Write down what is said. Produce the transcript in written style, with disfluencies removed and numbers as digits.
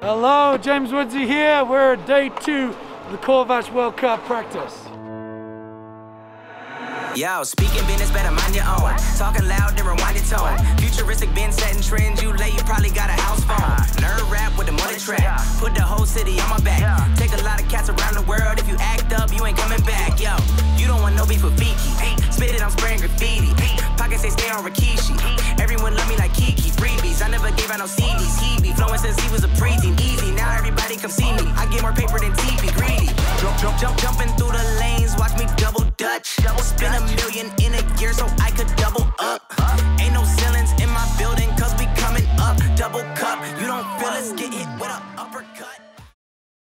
Hello, James Woodsy here. We're at day 2 of the Corvatsch World Cup practice. Yo, speaking business, better mind your own. Talking loud, then rewind your tone. Futuristic been setting trends. You late, you probably got a house phone. Nerd rap with the money track. Put the whole city on my back. Take a lot of cats around the world. If you act up, you ain't coming back. Yo, you don't want no beef with Fiki. Spit it, I'm spraying graffiti. Pockets, they stay on Rikishi. Everyone love me like Kiki. Freebies, I never gave out no CDs. He be flowing since he was a preteen. Easy, now everybody come see me. I get more paper than TV. Greedy. Jumping through the lanes. Watch me double dutch. Spend $1 million in a gear, so